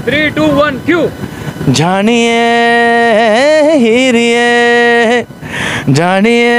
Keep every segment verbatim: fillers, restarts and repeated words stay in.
Three to one Q. जानिए हीरिए, जानिए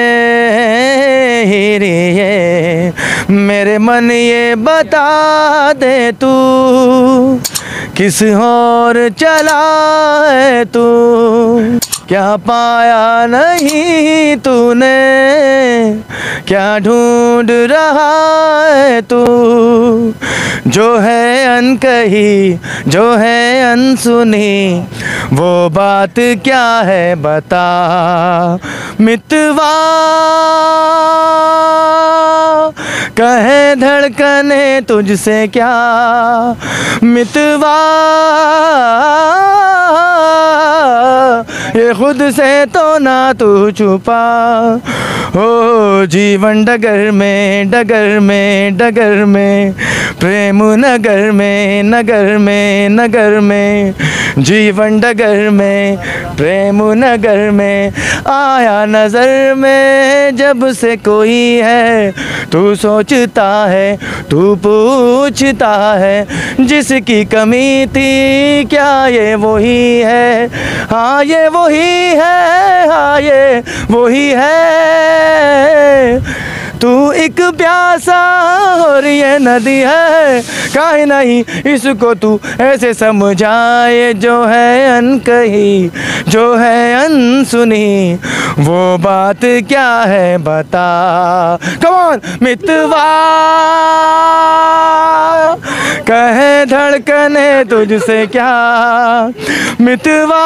हीरिए, मेरे मन ये बता दे तू किस और चला है तू, क्या पाया नहीं तूने, क्या ढूंढ रहा है तू, जो है अनकही जो है अनसुनी, वो बात क्या है बता मितवा, कहे धड़कने तुझसे क्या मितवा, ये खुद से तो ना तू छुपा, ओ जीवन डगर में डगर में डगर में, प्रेम नगर में नगर में नगर में, जीवन डगर में प्रेम नगर में, आया नजर में जब से कोई है, तू सोचता है तू पूछता है, जिसकी कमी थी क्या ये वही है, हाँ ये वही है, हाँ ये वही है, तू एक प्यासा और ये नदी है, काहे नहीं इसको तू ऐसे समझाए, जो है अनकही जो है अनसुनी, वो बात क्या है बता, कम ऑन मितवा, कहे धड़कने तुझसे क्या मितवा,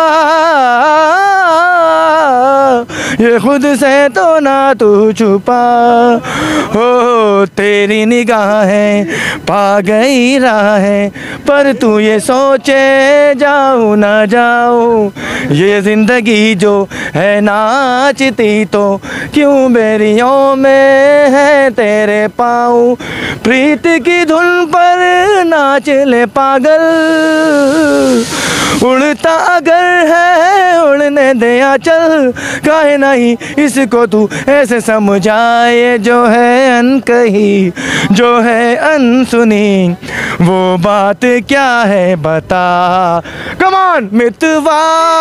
ये खुद से तो ना तू छुपा, हो तेरी निगाहें पा गई राहें, पर तू ये सोचे जाऊँ ना जाऊँ, ये ज़िंदगी जो है नाचती तो क्यों बेरियों में है तेरे पाँव, प्रीत की धुन पर नाच ले पागल, उड़ता अगर है उड़ने दे चल, काहे नहीं इसको तू ऐसे समझाए, जो है अनकही जो है अनसुनी, वो बात क्या है बता, कम ऑन मितवा,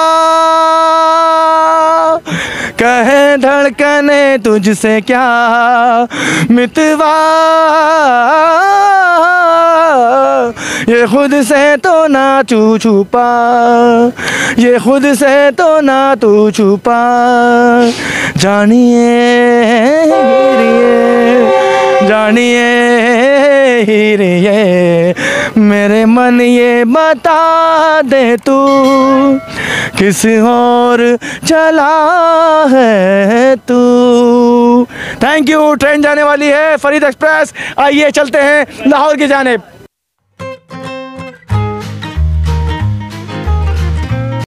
कहे धड़कने तुझसे क्या मितवा, ये खुद से तो ना तू छुपा, ये खुद से तो ना तू छुपा, जानिए हीरिए, जानिए हीरिए, मेरे मन ये बता दे तू किस और चला है तू। Thank you. ट्रेन जाने वाली है फरीद एक्सप्रेस, आइए चलते हैं लाहौर की जानिब।